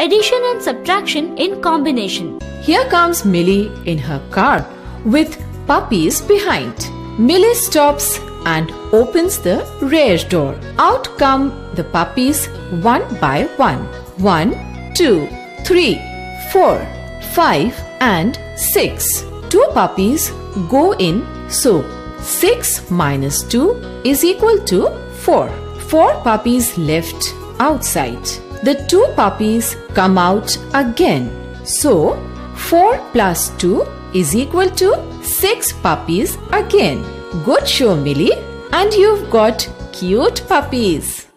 Addition and subtraction in combination. Here comes Millie in her car with puppies behind. Millie stops and opens the rear door. Out come the puppies one by one. 1, 2, 3, 4, 5 and 6. 2 puppies go in, so 6 minus 2 is equal to 4. 4 puppies left outside. The 2 puppies come out again. So 4 plus 2 is equal to 6 puppies again. Good show, Millie. And you've got cute puppies.